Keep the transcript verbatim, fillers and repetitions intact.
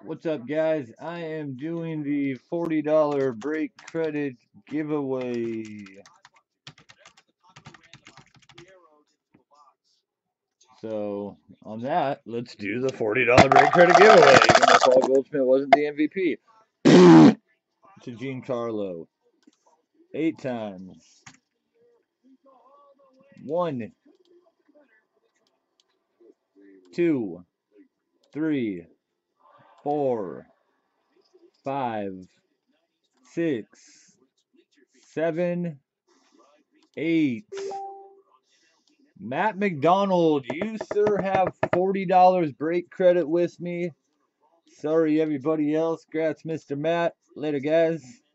What's up, guys? I am doing the forty dollar break credit giveaway. So, on that, let's do the forty dollar break credit giveaway. Even though Paul Goldschmidt wasn't the M V P. To Giancarlo. Eight times. One, two, three, four, five, six, seven, eight. Matt McDonald, you, sir, have forty dollars break credit with me. Sorry, everybody else. Congrats, Mister Matt. Later, guys.